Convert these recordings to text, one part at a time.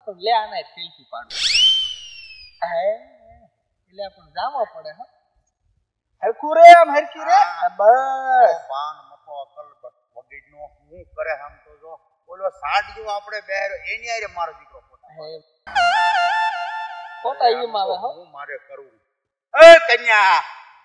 લે આને સેલ્ફી પાડો હે એટલે પણ જામો પડે હો હરકુ રે આમ હરકી રે બસ પાન મકો અકલ વગીનો હું કરે આમ તો જો ઓલો સાડિયો આપણે બેહરો એની આરે મારો દીકરો ફોટા ઈમ આવે હો હું મારે કરવું એ કન્યા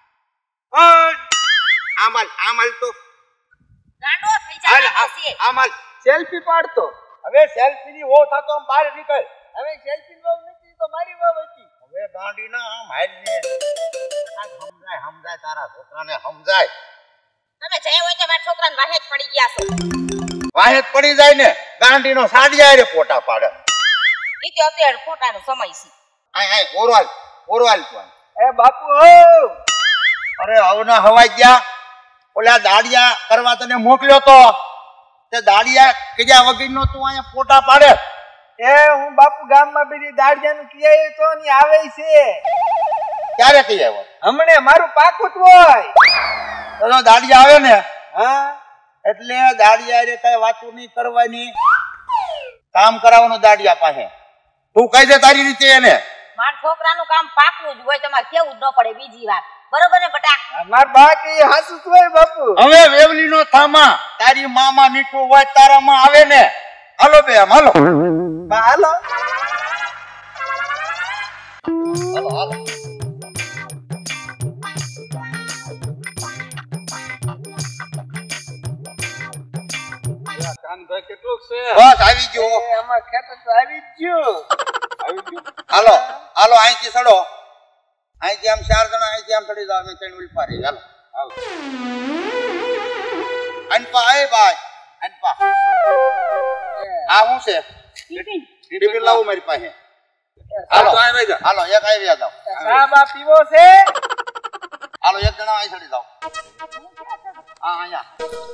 આમલ તો ગાંડો થઈ જાય છે આમલ સેલ્ફી પાડતો હવે સેલ્ફી ની ઓ થાતો આમ બહાર નીકળ હવે સેલ્ફી વાવ નથી તો મારી વાવ હતી હવે ગાંડી ના આમ હાલ ને સમજાય તારા છોકરાને સમજાય તમે જઈ હોય તો મારા છોકરાને વાહે જ પડી ગયા છો વાહે પડી જાય ને ગાંડીનો સાડિયા રે પોટા પાડે ઈ તો અત્યારે ફોટાનો સમય છે આય ઓરવાલ તું એ બાપુ હો અરે હવના હવાઈ ગયા ઓલા દાડિયા કરવા તને મોકલ્યો તો તે દાડિયા કીધા વગીરનો તું અહીંયા પોટા પાડે એ હું બાપુ ગામમાં બીજી દાડિયાનું કિયાય તો ની આવે છે ક્યારે કહી આવ્યો હમણે મારું પાકું જ હોય તો દાડિયા આવે ને હા એટલે દાડિયા રે કઈ વાતો નહીં કરવાની કામ કરાવવાનું દાડિયા પાસે તું કહી દે તારી રીતે એને મારા છોકરાનું કામ પાકવું જ હોય તમારે કેવું જ ન પડે બીજી વાર બરોબર ને બટા માર બા કે હાસુ જ હોય બાપુ હવે વેવલીનો થામા તારી મામા મીઠું હોય તારામાં આવે ને હાલો બે આમ હાલો બા હાલો કાનભાઈ કેટલું છે બસ આવી ગયો અમાર ખેતર તો આવી જ ગયું હાલો અહીંથી ચડો અહીંથી આમ 4 જણા અહીંથી આમ ચડી જાવ અમે ત્રણ ઉલ્પા રહી હાલો અનપા એ ભાઈ અનપા આ શું છે ટિફિન લાવું મારી પાસે હાલો હાલો એક આવી રહ્યા જાવ ચા બા પીવો છે હાલો એક જણા અહીં ચડી જાવ હા અહીંયા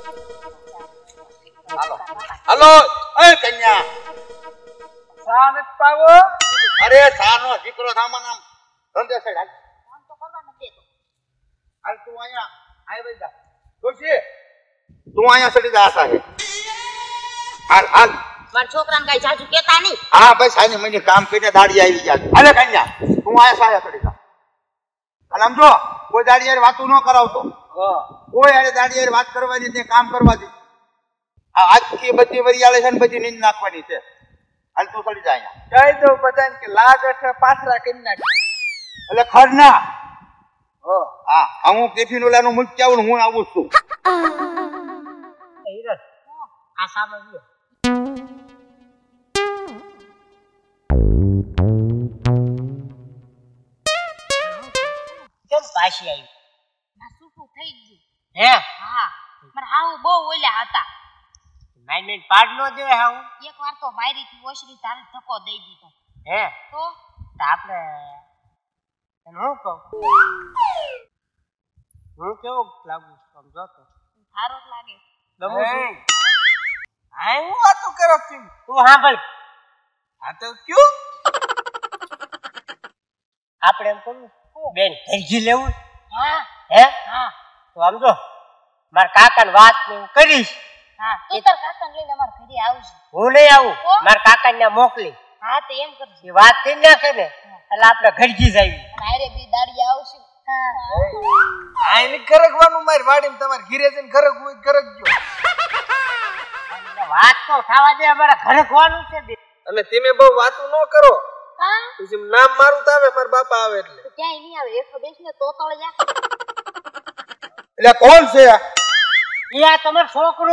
હાલો એ કન્યા ચા નથી પાવો અરે સાનો દીકરો થામા નામ ધંધે સાઈડ હાલ કામ તો કરવા નથી દેતો હાલ તું અહીંયા આય વઈ જા જોશી તું અહીંયા ચડી જા સાહેબ હાલ મારા છોકરાને કઈ જાજુ કેતા નહીં હા ભાઈ સાની મહિને કામ કરીને દાડી આવી ગયા અરે કન્યા તું અહીંયા સાયા ચડી જા અને આમ જો કોઈ દાડી યાર વાતું ન કરાવતો કોઈ યાર દાડી યાર વાત કરવાની તે કામ કરવા દે આજથી બધી વરિયાળે છે ને બધી નીંદ નાખવાની છે હાલ તું ચડી જા અહીંયા કહી દઉં બધાને કે લાગ એટલે પાછરા કરી નાખ એટલે ખર ના હા હું ટિફિન ઓલાનું મૂકી આવું હું આવું છું હિરલ આ સામે ગયો કેમ પાછી આવી ના સુફું થઈ ગયું હે હા મારા હાવ બહુ ઓલ્યા હતા નાઈન પાડ નો દે હાઉ એકવાર તો મારી થી ઓશરી તારે ધક્કો દઈ દીધો હે તો આપણે હું કહું હું કેવો લાગુ સમજો તો સારો જ લાગે ગમું છું હા હું વાતો કરો તું સાંભળ હા તો ક્યું આપણે એમ કહું બેન ઘરજી લેવું હા હે હા તો સમજો મારા કાકાને વાત ને હું કરીશ હા તું તાર કાકાને લઈને અમાર ઘરે આવજો હું નહીં આવું મારા કાકાને મોકલી હા તો એમ કરજો એ વાત થઈ નાખે ને એટલે આપણે ઘરજી જાવી મારે બી દાડી આવશે હા આ એને ગરગવાનું મારી વાડીમાં તમારે ઘીરે જઈને ગરગવું ગરગજો વાત તો થવા દે અમારા ઘરે ખવાનું છે બે અને તમે બહુ વાતો ન કરો હા પછી નામ મારું તો આવે મારા બાપા આવે એટલે ક્યાંય નહીં આવે એક બેસને તો તળિયા એટલે કોણ છે એ આ તમારો છોકરો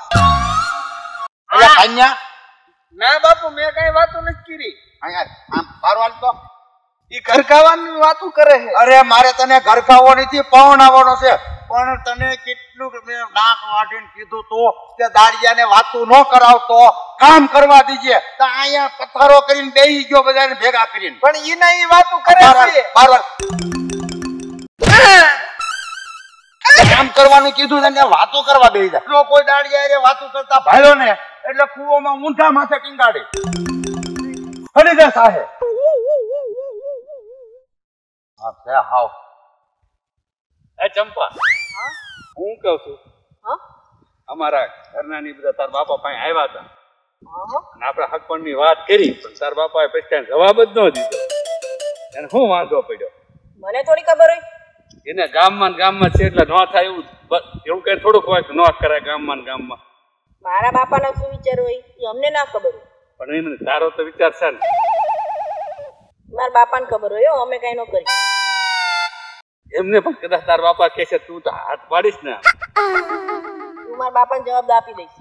એટલે કન્યા ના બાપુ મેં કઈ વાતો નથી કરી અહીંયા આમ પારવાલ તો ઈ ઘરકાવાની વાતો કરે છે અરે મારે તને ઘરખાવો નથી પવણાવવાનો છે પણ તને કેટલું મેં નાક વાઢીને કીધું તો કે દાડિયાને વાતું ન કરાવતો કામ કરવા દીજે તો અહીંયા પથારો કરીને બેહી ગયો બધાને ભેગા કરીને પણ ઈના ઈ વાતો કરે છે પારવાલ કામ કરવાનું કીધું ને વાતો કરવા બેહી જાય જો કોઈ દાડિયા રે વાતો કરતા ભાળ્યો ને એટલે કૂવામાં ઊંધા માથે ટીંગાડે ફરી જા સાહેબ હા છે હાવ એ ચંપા હું કહું છું હા અમારા ઘરના ની બધા તાર બાપા પાસે આવ્યા હતા અને આપણે હકપણની વાત કરી પણ તાર બાપાએ પછી કાંઈ જવાબ જ ન દીધો. એને શું વાંધો પડ્યો? મને થોડી ખબર હોય. એને ગામમાં ને ગામમાં છે એટલે ન થાય એવું કઈ થોડુંક હોય ન કરાય ગામમાં ને ગામમાં. મારા બાપાનો શું વિચાર હોય એ અમને ના ખબર હોય. પણ એને તારો તો વિચાર છે ને. મારા બાપાને ખબર હોય હો, અમે કઈ ન કરી. એમને પણ કદાચ તાર બાપા કહે છે તું તો હાથ પાડીશ ને તું મારા બાપાને જવાબ આપી દઈશ.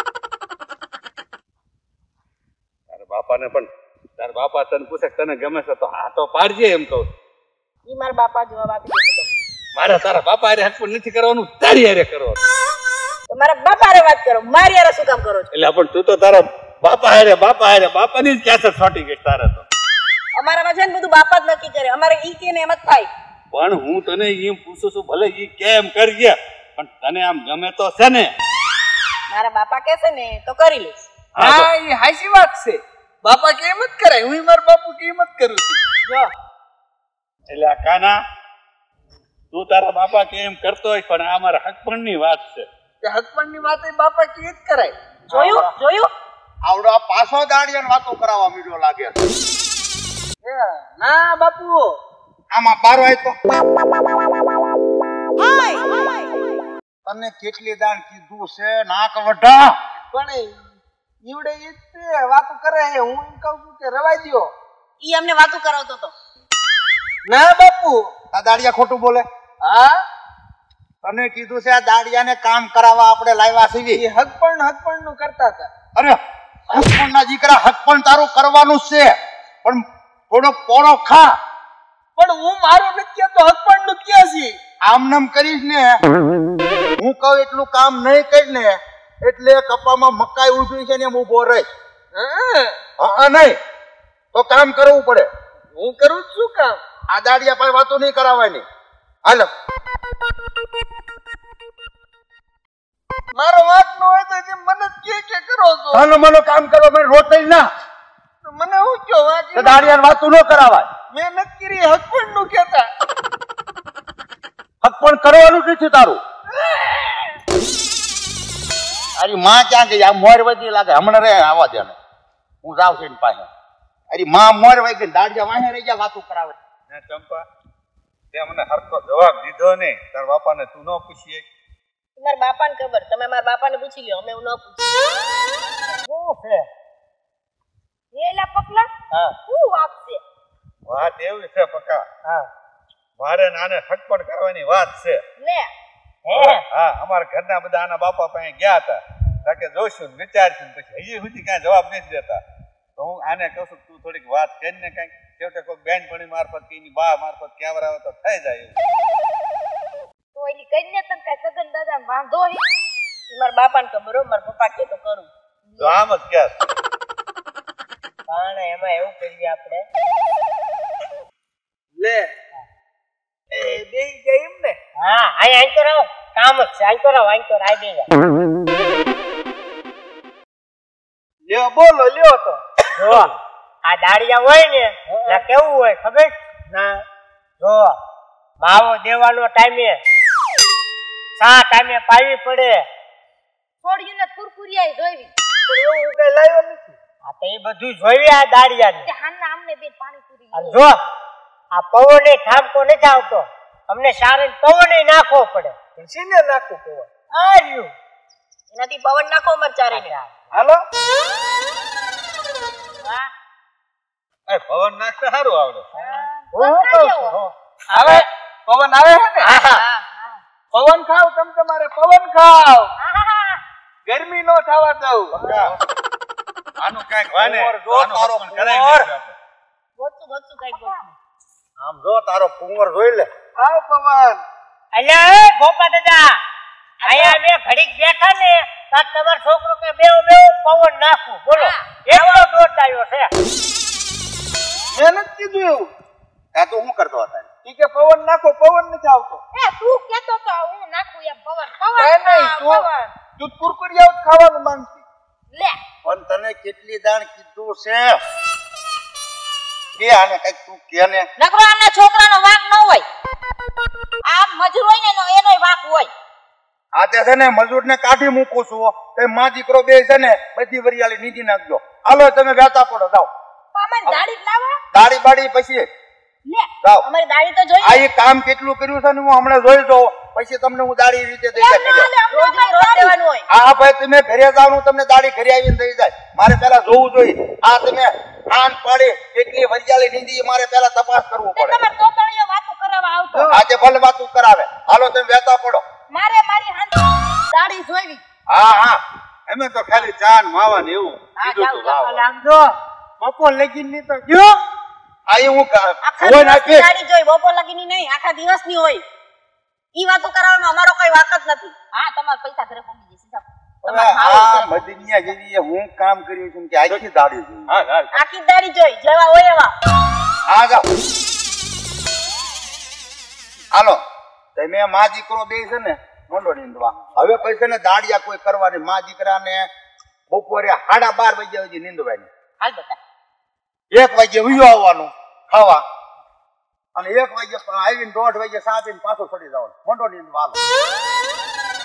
તારા બાપાને પણ તારા બાપા તને પૂછે તને ગમે છે તો હા તો પાડજે એમ કહું. ઈ મારા બાપા જવાબ આપી દેશે તમને. મારે તારા બાપા હારે હકપણ નથી કરવાનું, તારી હારે કરવાનું. તો મારા બાપા હારે વાત કરો, મારી હારે શું કામ કરો છો? એટલે પણ તું તો તારા બાપા હારે બાપાની જ ક્યાં છોટી ગઈ તારે તો. અમારામાં છે ને બધું બાપા જ નક્કી કરે, અમારે ઈ કે ને એમ જ થાય. પણ હું તને એમ પૂછું છું ભલે ઈ કેમ કરજે પણ તને આમ ગમે તો છે ને? મારા બાપા કહેશે ને તો કરી લઈશ. હા એ હાચી વાત છે. બાપા કે એમ જ કરાય, હું મારા બાપુ કે એમ જ કરું છું. જો એટલે આ કાના તું તારા બાપા કે એમ કરતો હોય પણ આ મારા હકપણની વાત છે. કે હકપણની વાત એ બાપા કે જ કરાય. જોયું આવડો આ પાછો દાડિયાને વાતો કરાવવા મીડો લાગે છે. ના બાપુ આમાં બારો હોય તો તને કેટલી દાણ કીધું છે નાક વઢા. પણ ઈવડે ઈ જ વાતો કરે. હું એમ કહું છું કે રવાઈ દ્યો. ઈ અમને વાતો કરાવતો તો. ના બાપુ. આ દાડિયા ખોટું બોલે. હા તને કીધું છે આ દાડિયાને કામ કરાવવા આપણે લાવ્યા છીએ. એ હકપણ નું કરતા હતા. અરે હકપણ ના દીકરા હકપણ તારું કરવાનું જ છે પણ થોડો પોળો ખા. પણ હું મારું નથી કહેતો, હકપણ નું કે છે. આમ નામ કરીશ ને હું કહું એટલું કામ નહીં કરી ને એટલે કપામાં મકાઈ ઉભી છે ને એમ ઉભો રહે. હા નહીં તો કામ કરવું પડે. હું કરું છું કામ. આ દાડિયા પાસે વાતો નહીં કરાવવાની. હાલો મારો વાંક નો હોય તો જે મને જ કે કરો છો. હાલો મને કામ કરો મેં રોટલી ના તો મને હું કયો વાંક? તો દાડિયાને વાતો ન કરાવાય. મેં નથી કરી, હકપણ નું કહેતા. હકપણ કરવાનું નથી તારું. અરે માં ક્યાં ગઈ? આ મોર વધી લાગે હમણાં રે આવવા દે ને હું જાઉં છું એની પાસે. અરે માં મોર વહી ગઈ દાડિયા વાહે રહી ગયા વાતો કરાવે. ચંપા તે મને હરખો જવાબ દીધો નહીં. તારા બાપાને તું ન પૂછીએ? મારા બાપાને ખબર, તમે મારા બાપાને પૂછી લ્યો, અમે એવું ન પૂછીએ. શું છે? એલા પકલા હા શું વાત છે? વાત એવી છે પકા, હા મારે નાને હકપણ કરવાની વાત છે. લે હા અમારા ઘરના બધા આના બાપા પાસે ગયા હતા તાકે જોઈશું ને વિચારશું ને પછી હજી સુધી કાંઈ જવાબ નથી દેતા. તો હું આને કહું છું તું થોડીક વાત કરીને કાંઈક છેવટે કોઈ બેનપણી મારફત કે એની બા મારફત ક્યાં આવે તો થઈ જાય એવું. તો એલી કઈને તને કઈ સગન દાદા વાંધો હે? મારા બાપાને ખબર હો, મારા પપ્પા કે તો કરું. તો આમ જ કે પણ એમાં એવું કરીએ આપણે લે એ બેહી ગઈ એમ ને. હા અહીં તો રહો, કામ જ છે. અહીં તો રહો, અહીં તો રાઈ દેજા. લ્યો બોલો લ્યો તો. જો આ દાડિયા હોય ને એટલે કેવું હોય ખબર ના? જો માવો દેવાનો ટાઈમે સા ટાઈમે પાવી પડે. છોડ્યું ને કુરકુરિયા જોઈવી. પણ એવું હું કઈ લાવ્યો નથી. આ તો એ બધું જોઈએ આ દાડિયાને. તે હાનના આમને બે પાણી પૂરી અને જો આ પવને ઠામકો નથી આવતો, અમને સારે પવને નાખવો પડે. પણ સીને નાખું પવન. આ રહ્યું એનાથી પવન નાખો મરચારી ને. હાલો એ પવન નાખતા સારું આવડે. હું કહું છું આવે પવન આવે છે ને. પવન ખાવ તમે, તમારે પવન ખાવ. ગરમી નો થવા દઉં. આનું કાંઈક વાને જો આનું તારો હકપણ કરાવી નાખ્યું આપણે. ગોતું કઈ ગોતું. આમ જો તારો કુંવર જોઈ લે. આવ પવન. અલ્યા એ ગોપા દાદા, અહીંયા મેં ઘડીક બેઠા ને તાર તમારો છોકરો કે બેવ પવન નાખું. બોલો એટલો દોડ આવ્યો છે. મેં નથી કીધું એવું. આ તું શું કરતો હતા? ઈ કે પવન નાખો, પવન નથી આવતો. એ તું કેતો તો હું નાખું એમ પવન. કઈ નહીં, તું કુરકુરિયા ખાવાનું માંગતી. લે પણ તને કેટલી દાણ કીધું છે કે આને કઈક તું કે ને. નકરો આના છોકરાનો વાંક ન હોય. આ મજૂર હોય ને એનોય વાંક હોય. આ તે છે ને મજૂર ને કાઢી મૂકું છું તો મા દીકરો બે છે ને બધી વરિયાળી નીચી નાખજો. હાલો તમે વેતા પડો જાઓ. અમારી દાઢી જ લાવો દાઢી બાડી પછી લે જાઓ. અમારી દાઢી તો જોઈએ આ એ કામ કેટલું કર્યું છે ને હું હમણાં જોઈ જાઉં પછી તમને હું દાઢી રીતે દઈ જાય. રોજ રોજ દેવાનું હોય હા ભાઈ તમે ઘરે જાવ તમને દાઢી ઘરે આવીને દઈ જાય. મારે પેલા જોવું જોઈએ. આ તમે કાન પાડી કેટલી વરિયાળી નીંદી મારે પેલા તપાસ કરવું તે પડે. તમાર તોતળીઓ વાતો કરવા આવતો આજે ભલે વાતું કરાવે. હાલો તમે વેતા પડો. મારે મારી હાથ દાઢી જોઈવી હા હા અમે તો ખાલી ચા ને માવા ને એવું હા, કીધું જાઓ, તું જાઓ. લાવો. આમ જો બપોર લગીન ની તો ગયો આ એ હું આખા હોય દિવસની નાખી દાઢી જોઈ બપોર લગીની નહીં આખા દિવસની હોય ઈ વાતો કરવાનો અમારો કોઈ વાક જ નથી હા તમારા પૈસા ઘરે પહોંચી જશે જાઓ. હવે તમારે ખાવું આ છે. મદનિયા જેવી હું કામ કર્યું છું કે આખી દાઢી જોઈ. હા હાલ. આખી દાઢી જોઈ જેવા હોય એવા હા જાઓ. હાલો તમે મા દીકરો બે છે ને મંડો નીંદવા. હવે પછી ને દાડિયા કોઈ કરવાની મા દીકરાને બપોરે 12:30 વાગ્યા સુધી નીંદવાની. હાલ બેટા 1 વાગ્યે ઉયો આવવાનું ખાવા અને 1 વાગ્યે આવીને 1:30 વાગ્યે 7 પાછો છોડી જવાનું મંડો નીંદવા. હાલો